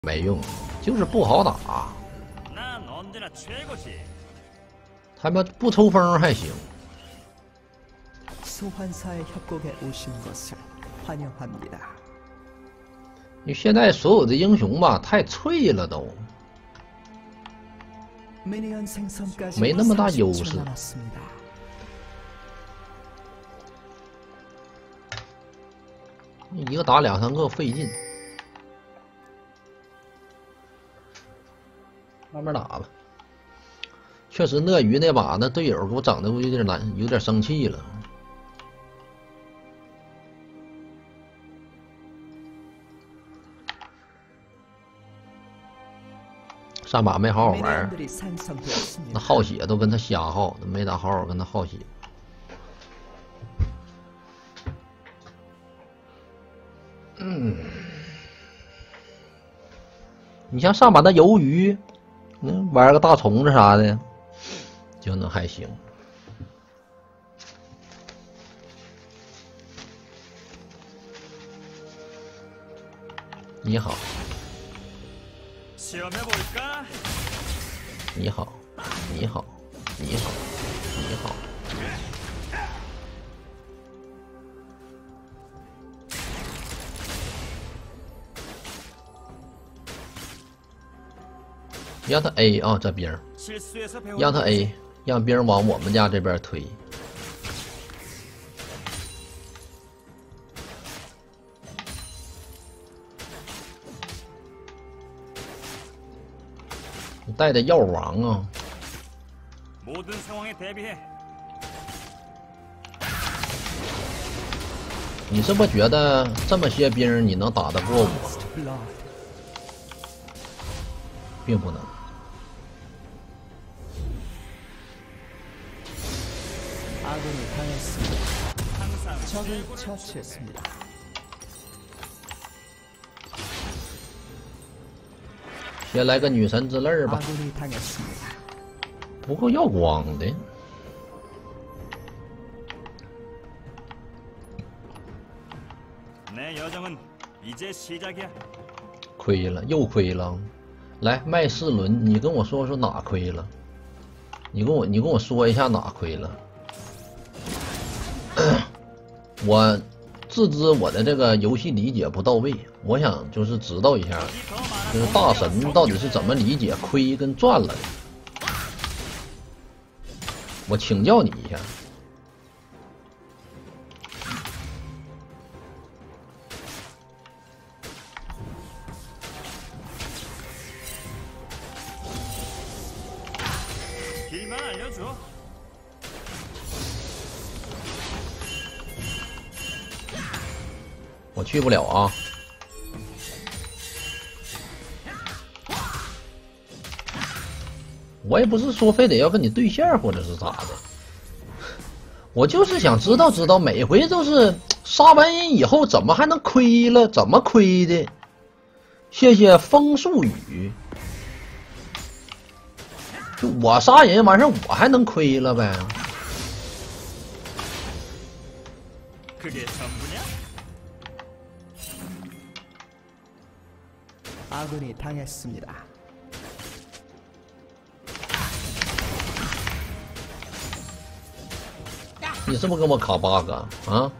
没用，就是不好打。他们不抽风还行。 소환사의 협곡에 오신 것을 환영합니다. 因为现在所有的英雄吧，太脆了都，没那么大优势。一个打2、3个费劲，慢慢打吧。确实，鳄鱼那把那队友给我整的我有点难，有点生气了。 上把没好好玩，那耗血都跟他瞎耗，没打好好跟他耗血。你像上把那鱿鱼，玩个大虫子啥的，就能还行。你好。 你好，你好，你好，你好。让他 A 啊，这兵，让他 A， 让兵往我们家这边推。带的药王啊！你是不是觉得这么些兵你能打得过我？并不能。先来个女神之泪吧，不够耀光的。亏了，又亏了。来，麦世伦，你跟我说说哪亏了？你跟我说一下哪亏了？我自知我的这个游戏理解不到位，我想就是知道一下。 就是大神到底是怎么理解亏跟赚了的？我请教你一下。我去不了啊。 我也不是说非得要跟你对线或者是咋的，我就是想知道每回都是杀完人以后怎么还能亏了？怎么亏的？谢谢风树雨，就我杀人完事我还能亏了呗？ 아군이 당했습니다. 你是不是跟我卡bug啊？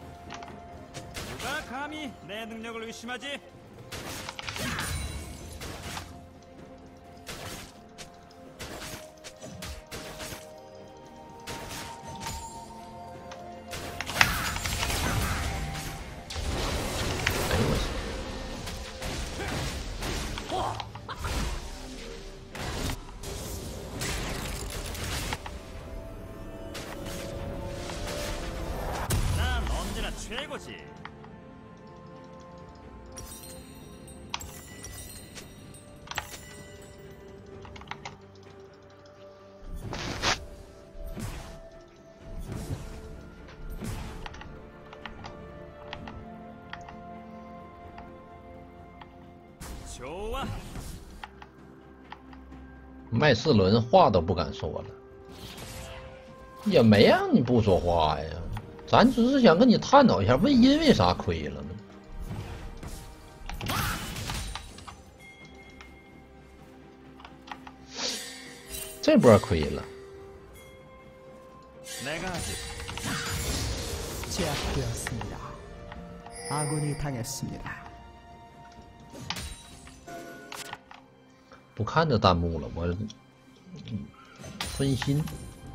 哎呦我去！ 최고지. 좋아. 麦世伦话都不敢说了，也没让你不说话呀。咱只是想跟你探讨一下，因为啥亏了呢？ 这波亏了。 내가 하지. 제압되었습니다. 아군이 당했습니다. 不看这弹幕了，我分心，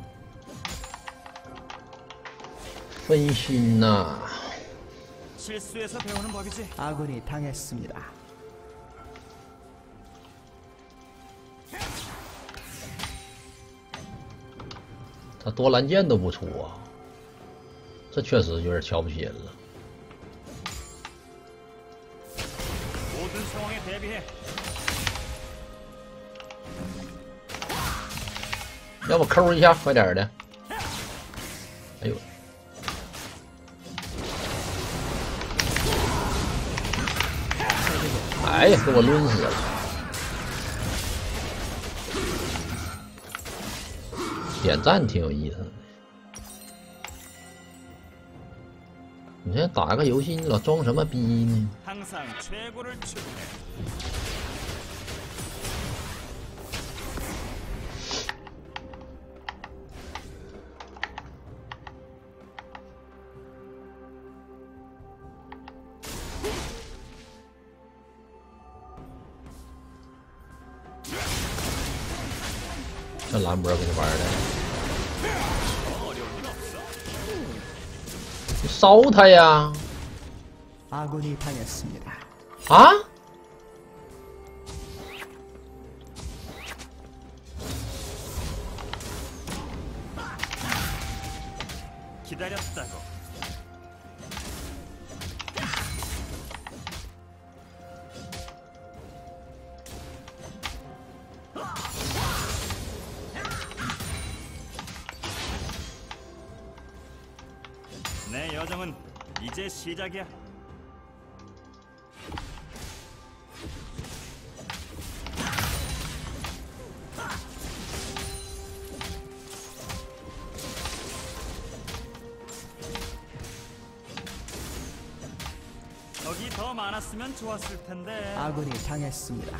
分心呐、 실수에서 배우는 법이지. 아군이 당했습니다. 他多兰剑都不出啊，这确实有点瞧不起人了。 모든 상황에 대비해. 要不抠一下，快点的！哎呦，哎呀，给我抡死了！点赞挺有意思的。你这打个游戏，你老装什么逼呢？ 항상 최고를 추구해. 这兰博给你玩的，你烧他呀！ 아군이 당했습니다. 啊？ 기다렸다고. 내 여정은 이제 시작이야. 적이 더 많았으면 좋았을 텐데. 아군이 당했습니다.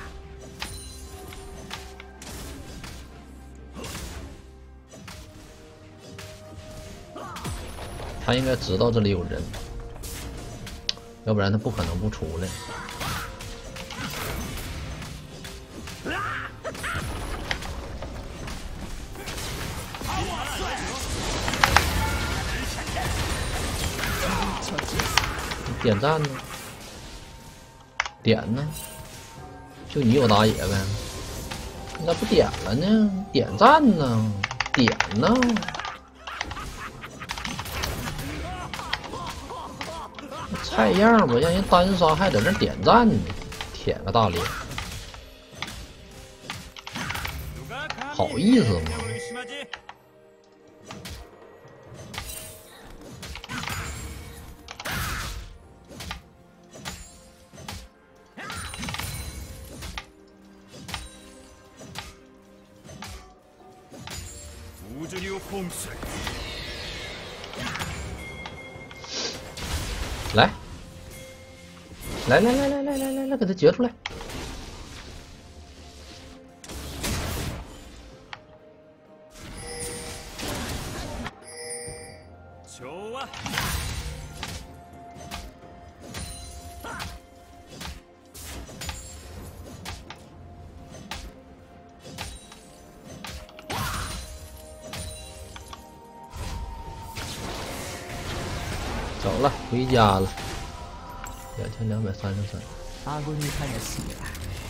他应该知道这里有人，要不然他不可能不出来。点赞呢？点呢？就你有打野呗？你咋不点了呢？点赞呢？点呢？ 菜样吧，让人单杀还在那点赞呢，舔个大脸，好意思吗？ 우주류 봄술. 来，来，给他截出来！ 좋아. 走了，回家了。2233。 아군이 당했습니다.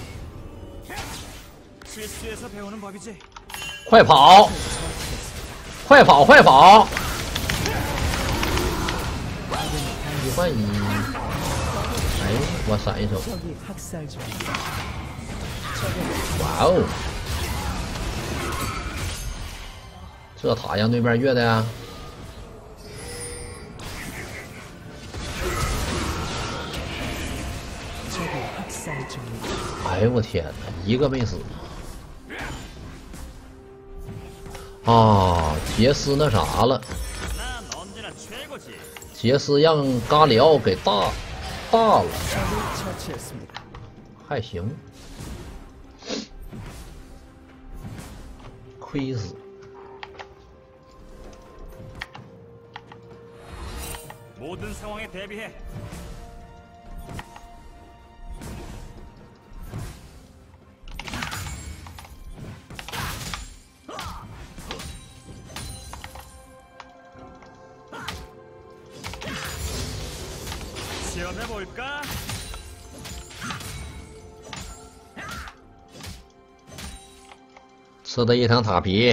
실수에서 배우는 법이지. 快跑！快跑！快跑！1换1。哎，我闪一手。 적이 학살 중입니다. 哇哦！这塔让对面越的呀？ 적이 학살 중입니다. 哎呦我天哪，一个没死！啊，杰斯那啥了， 난 언제나 최고지. 杰斯让嘎里奥给大了， 적을 처치했습니다. 还行。 亏死。 모든 상황에 대비해. 시험해 볼까? 吃的一层塔皮。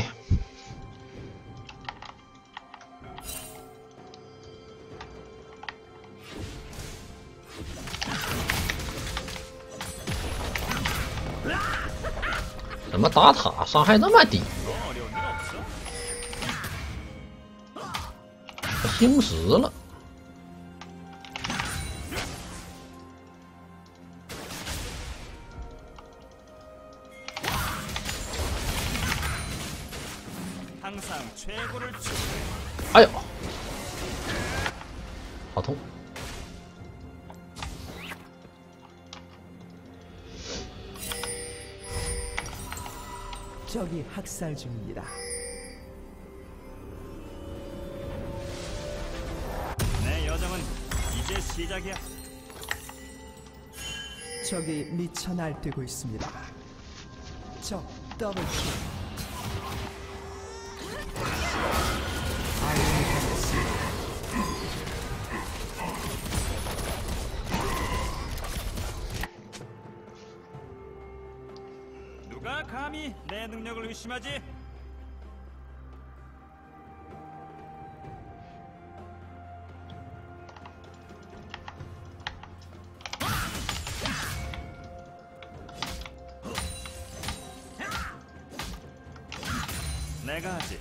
怎么打塔伤害那么低？ 어려운 일 없어. 我星石了。 항상 최고를 추구해. 哎呦，好痛！ 적이 학살 중입니다. 내 여정은 이제 시작이야. 적이 미쳐 날뛰고 있습니다. 적 더블킬. 아군이 당했습니다. 누가 감히 내 능력을 의심하지? 내가 하지.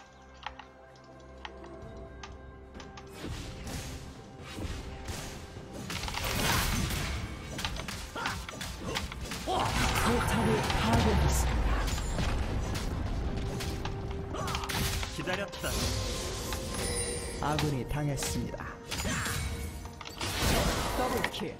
포탑을 파괴했습니다. 기다렸다. 아군이 당했습니다. 더블킬.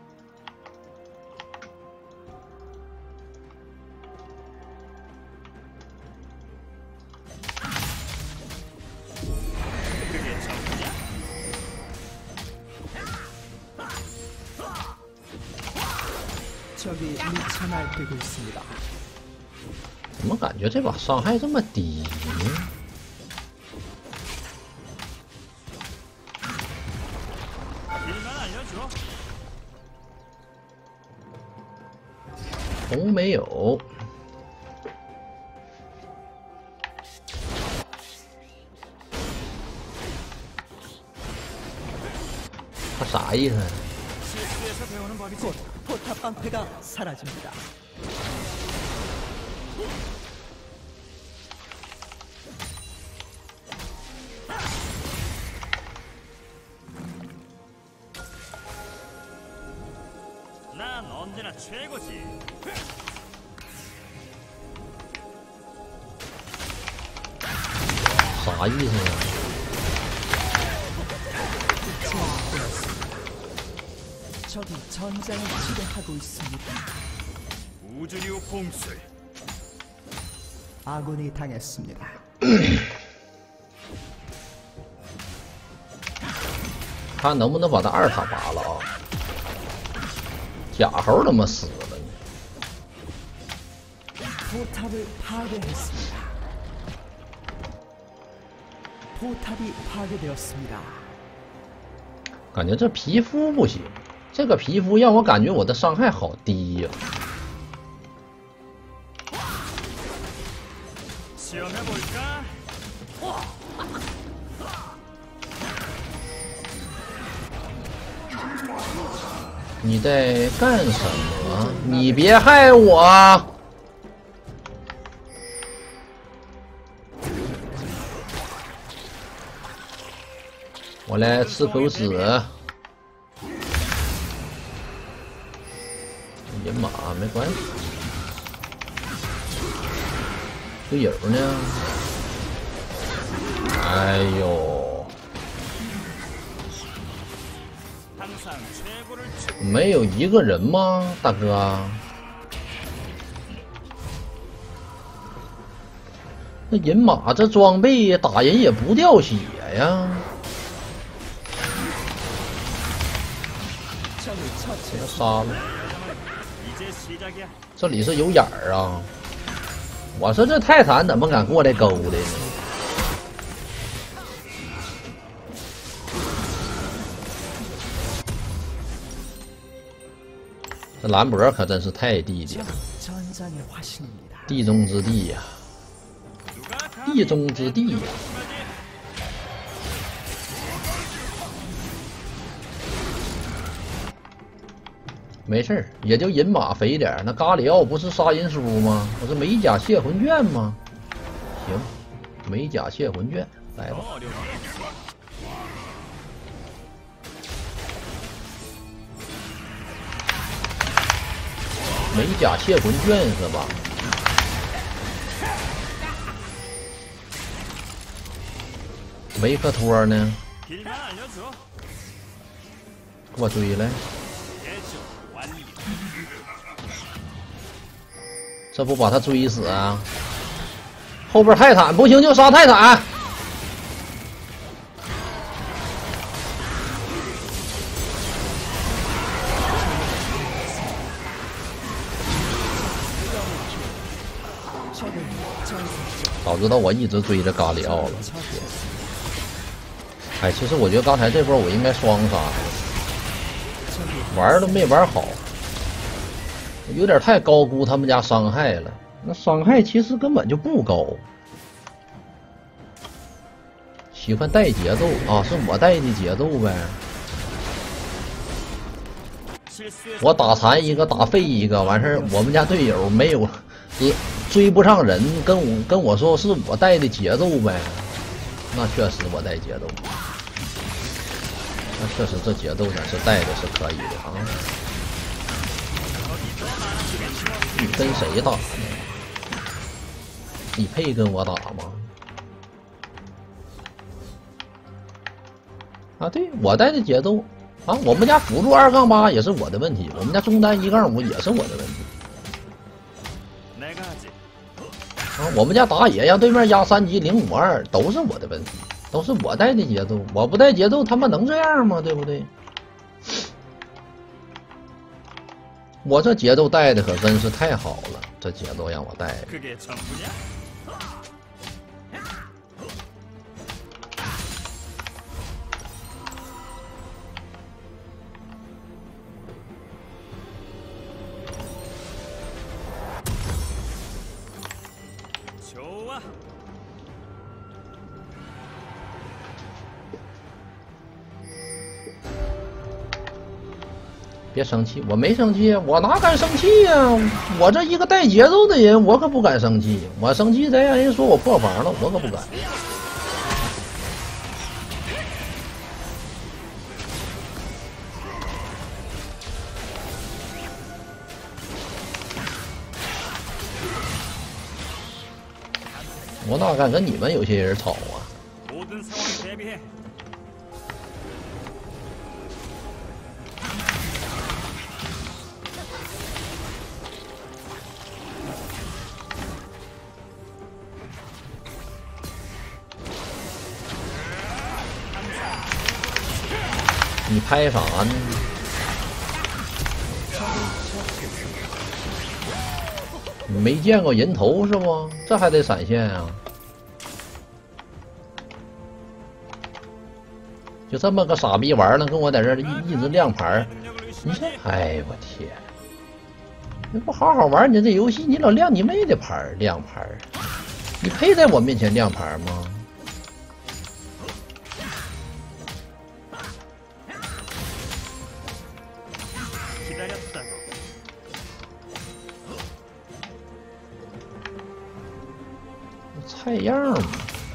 그게 전부냐? 적이 미쳐 날뛰고 있습니다. 怎么感觉这把伤害这么低呢？ 길만 알려줘. 红没有，他啥意思？ 실수에서 배우는 법이지. 곧 포탑 방패가 사라집니다. 난 언제나 최고지. 啥意思呢？ 적이 전장을 지배하고 있습니다. 우주류 봉쇄. 아군이 당했습니다. 看能不能把他二塔拔了啊！假猴怎么死了呢？ 포탑을 파괴했습니다. 포탑이 파괴되었습니다. 感觉这皮肤不行，这个皮肤让我感觉我的伤害好低呀、 시험해 볼까? 你在干什么？你别害我！我来吃口屎。野马没关系，队友呢？哎呦， 항상 최고를 추구. 没有一个人吗，大哥？ 那银马这装备打人也不掉血呀， 적을 给他 처치. 杀了。 이제 시작이야. 这里是有眼儿啊！我说这泰坦怎么敢过来勾的呢？这兰博可真是太地的了， 전장의 화신입니다. 地中之地呀、 누가 地中之地呀、 没事儿，也就银马肥点儿。那咖里奥不是杀人书吗？不是美甲蟹魂卷吗？行，美甲蟹魂卷来吧。 어려워. 美甲蟹魂卷是吧？维克托呢？ 길만 알려줘. 给我追来！ 개조 완료. 这不把他追死啊？后边泰坦不行就杀泰坦。早知道我一直追着咖里奥了。哎，其实我觉得刚才这波我应该双杀，玩都没玩好，有点太高估他们家伤害了。那伤害其实根本就不高。喜欢带节奏啊，是我带的节奏呗。 我打残一个，打废一个，完事儿，我们家队友没有，追不上人，跟我说是我带的节奏呗，那确实我带节奏，那确实这节奏咱是带的是可以的啊。你跟谁打呢？你配跟我打吗？啊，对我带的节奏。 啊，我们家辅助2-8也是我的问题，我们家中单1-5也是我的问题。啊，我们家打野让对面压3级052都是我的问题，都是我带的节奏，我不带节奏，他们能这样吗？对不对？我这节奏带的可真是太好了，这节奏让我带的。 그게 전부냐? 좋아. 别生气，我没生气，我哪敢生气呀、我这一个带节奏的人，我可不敢生气。我生气再让人说我破防了，我可不敢。我哪敢跟你们有些人吵啊？ 모든 상황에 대비해. 你拍啥呢？你没见过人头是不？这还得闪现啊？就这么个傻逼玩意儿，跟我在这儿一直亮牌儿， 능력을 你这 의심하지. 哎我天！你不好好玩你这游戏，你老亮你妹的牌儿亮牌儿，你配在我面前亮牌儿吗？ 기다렸다고. 菜样嘛。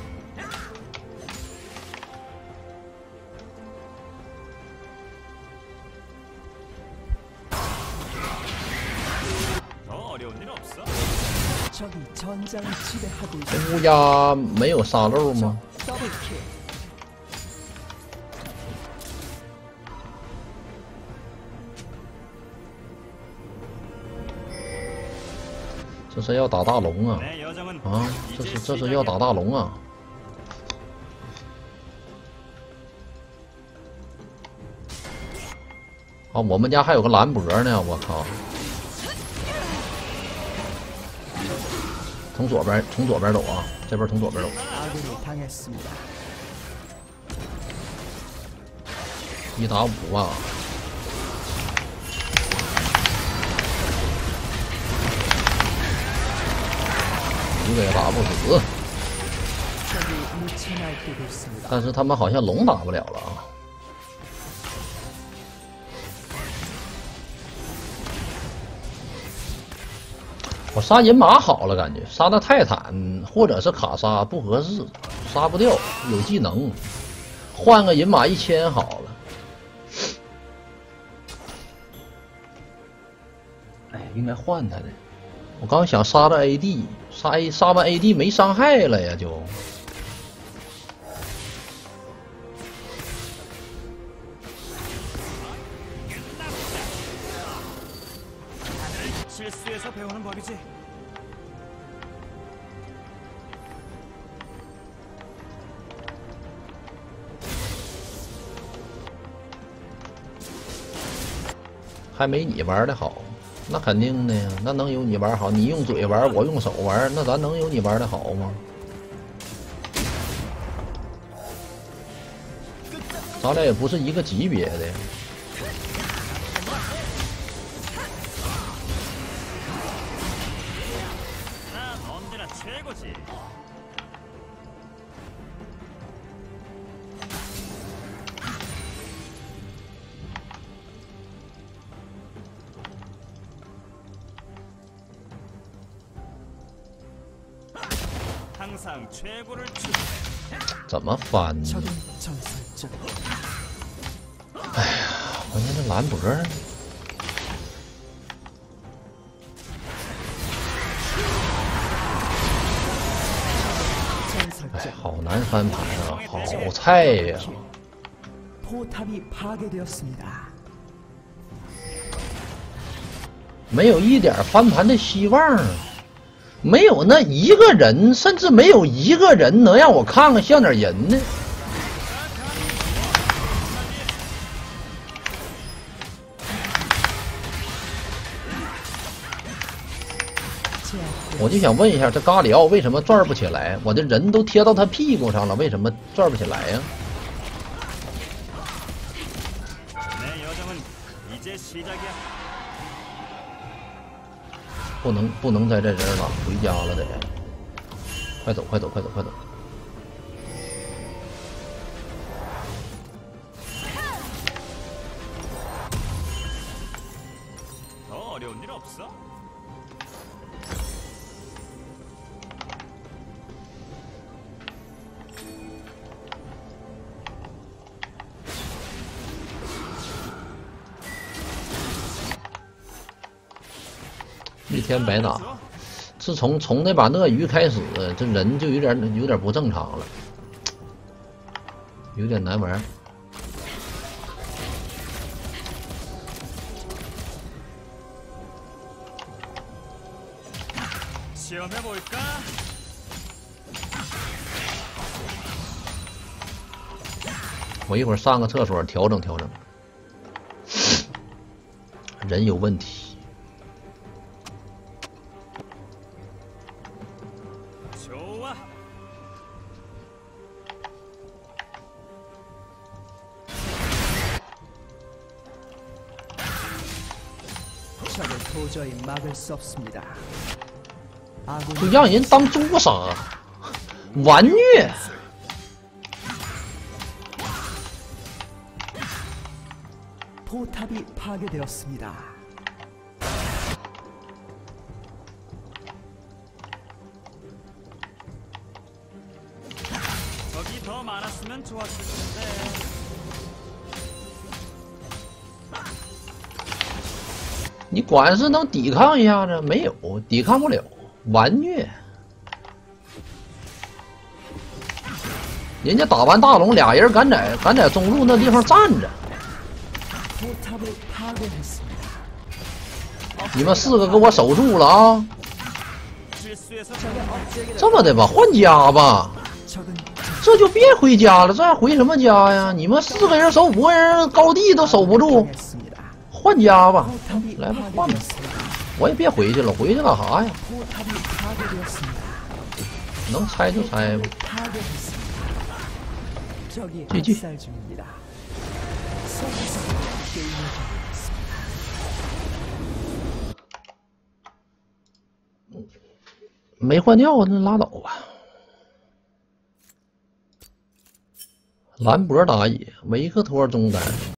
더 어려운 일 없어? 적이 전장을 지배하고 这 있습니다. 乌鸦没有沙漏吗？ 더블킬. 这是要打大龙啊！ 내 여정은 啊， 이제 这是要打 시작이야. 大龙啊！啊，我们家还有个兰博呢，我靠！从左边走啊，这边从左边走。 아군이 당했습니다. 1打5吧。一个也打不死， 적이 미쳐 날뛰고 있습니다. 但是他们好像龙打不了了啊。我杀银马好了，感觉杀那泰坦或者是卡莎不合适，杀不掉，有技能，换个银马1000好了。哎，应该换他的。我刚想杀了 AD， 杀完 AD 没伤害了呀，就。 실수에서 배우는 법이지. 还没你玩的好，那肯定的呀，那能有你玩好？你用嘴玩，我用手玩，那咱能有你玩的好吗？咱俩也不是一个级别的。 난 언제나 최고지. 항상 최고를 추. 怎么翻呢？ 적은 전설적. 关键这兰博呢？ 哎，好难翻盘啊，好菜呀！ 포탑이 파괴되었습니다. 没有一点翻盘的希望，没有那一个人，甚至没有一个人能让我看看像点人呢。我就想问一下，这咖里奥为什么转不起来？我的人都贴到他屁股上了，为什么转不起来呀？ 내 여정은 이제 시작이야. 不能在这人了，回家了得。快走快走快走快走！ 더 어려운 일 없어? 一天白打。自从那把鳄鱼开始，这人就有点不正常了，有点难玩。 시험해 볼까? 我一会儿上个厕所调整调整，人有问题。 좋아. 적을 도저히 막을 수 없습니다. 就 아군이 让人当猪杀，完虐。 포탑이 파괴되었습니다. 적이 더 많았으면 좋았을 텐데. 你管是能抵抗一下子没有，抵抗不了，完虐。人家打完大龙，俩人敢在中路那地方站着， 포탑을 파괴했습니다. 你们4个给我守住了啊！ 실수해서 这么的吧，换家吧， 적은 这就别回家了，这还回什么家呀？你们4个人守5个人，高地都守不住， 당했습니다. 换家吧， 포탑이 来吧，换吧， 파괴되었습니다. 我也别回去了，回去干啥呀？ 포탑이 파괴되었습니다. 能拆就拆吧。 파괴했습니다. 적이 GG. 압살 중입니다. 속에서 게임을 하고 있습니다. 没换掉，那拉倒吧。兰博打野，维克托中单。